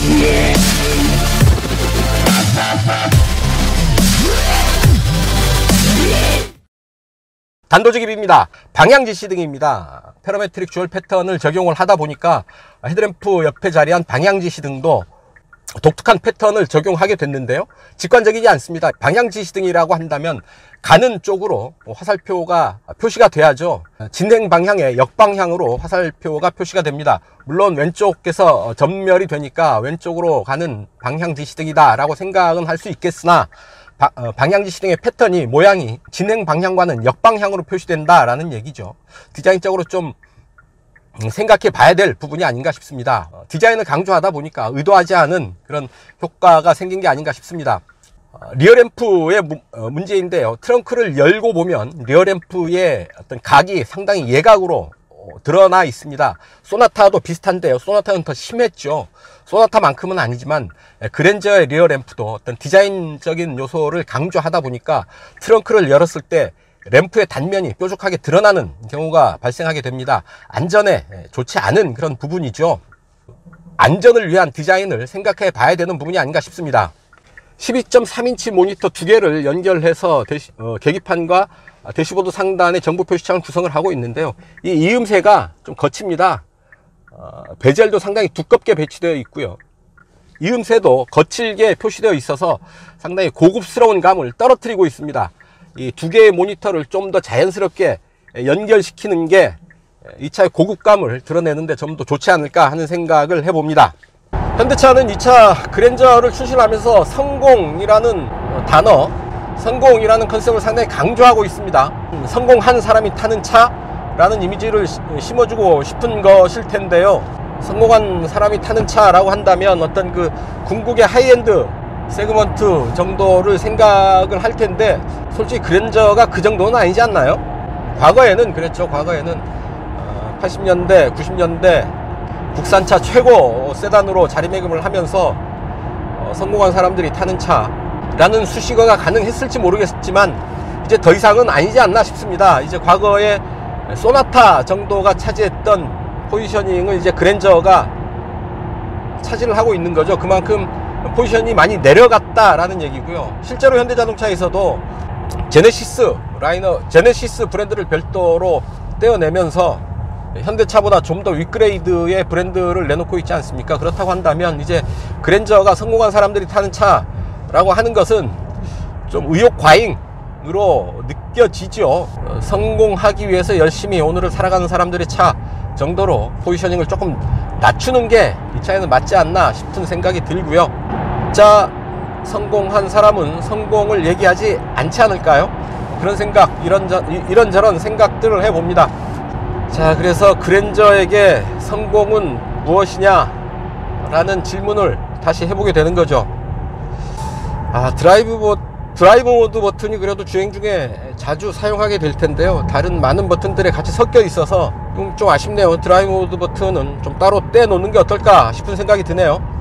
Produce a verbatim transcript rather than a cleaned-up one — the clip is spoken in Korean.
단도직입입니다. 방향지시등입니다. 페러메트릭 주얼 패턴을 적용을 하다 보니까 헤드램프 옆에 자리한 방향지시등도 독특한 패턴을 적용하게 됐는데요. 직관적이지 않습니다. 방향지시등이라고 한다면 가는 쪽으로 화살표가 표시가 돼야죠. 진행 방향의 역방향으로 화살표가 표시가 됩니다. 물론 왼쪽에서 전멸이 되니까 왼쪽으로 가는 방향지시등이다 라고 생각은 할 수 있겠으나 바, 어, 방향지시등의 패턴이 모양이 진행 방향과는 역방향으로 표시된다 라는 얘기죠. 디자인적으로 좀 생각해 봐야 될 부분이 아닌가 싶습니다. 어, 디자인을 강조하다 보니까 의도하지 않은 그런 효과가 생긴 게 아닌가 싶습니다. 어, 리어램프의 무, 어, 문제인데요. 트렁크를 열고 보면 리어램프의 어떤 각이 상당히 예각으로 어, 드러나 있습니다. 소나타도 비슷한데요. 소나타는 더 심했죠. 소나타만큼은 아니지만 그랜저의 리어램프도 어떤 디자인적인 요소를 강조하다 보니까 트렁크를 열었을 때 램프의 단면이 뾰족하게 드러나는 경우가 발생하게 됩니다. 안전에 좋지 않은 그런 부분이죠. 안전을 위한 디자인을 생각해 봐야 되는 부분이 아닌가 싶습니다. 십이 점 삼 인치 모니터 두 개를 연결해서 대시, 어, 계기판과 대시보드 상단의 정보 표시창을 구성을 하고 있는데요. 이 이음새가 좀 거칩니다. 어, 베젤도 상당히 두껍게 배치되어 있고요. 이음새도 거칠게 표시되어 있어서 상당히 고급스러운 감을 떨어뜨리고 있습니다. 이 두 개의 모니터를 좀 더 자연스럽게 연결시키는 게 이 차의 고급감을 드러내는데 좀 더 좋지 않을까 하는 생각을 해봅니다. 현대차는 이 차 그랜저를 출시하면서 성공이라는 단어, 성공이라는 컨셉을 상당히 강조하고 있습니다. 성공한 사람이 타는 차라는 이미지를 심어주고 싶은 것일 텐데요. 성공한 사람이 타는 차라고 한다면 어떤 그 궁극의 하이엔드 세그먼트 정도를 생각을 할 텐데 솔직히 그랜저가 그 정도는 아니지 않나요? 과거에는 그랬죠. 과거에는 팔십 년대, 구십 년대 국산차 최고 세단으로 자리매김을 하면서 성공한 사람들이 타는 차라는 수식어가 가능했을지 모르겠지만 이제 더 이상은 아니지 않나 싶습니다. 이제 과거에 소나타 정도가 차지했던 포지셔닝을 이제 그랜저가 차지를 하고 있는 거죠. 그만큼 포지션이 많이 내려갔다라는 얘기고요. 실제로 현대자동차에서도 제네시스 라이너, 제네시스 브랜드를 별도로 떼어내면서 현대차보다 좀 더 윗그레이드의 브랜드를 내놓고 있지 않습니까? 그렇다고 한다면 이제 그랜저가 성공한 사람들이 타는 차라고 하는 것은 좀 의욕 과잉으로 느껴지죠. 성공하기 위해서 열심히 오늘을 살아가는 사람들의 차 정도로 포지셔닝을 조금 낮추는 게 이 차에는 맞지 않나 싶은 생각이 들고요. 자, 성공한 사람은 성공을 얘기하지 않지 않을까요? 그런 생각, 이런저, 이런저런 생각들을 해봅니다. 자, 그래서 그랜저에게 성공은 무엇이냐 라는 질문을 다시 해보게 되는 거죠. 아, 드라이브 버, 드라이브 모드 버튼이 그래도 주행 중에 자주 사용하게 될 텐데요. 다른 많은 버튼들에 같이 섞여 있어서 좀, 좀 아쉽네요. 드라이브 모드 버튼은 좀 따로 떼놓는 게 어떨까 싶은 생각이 드네요.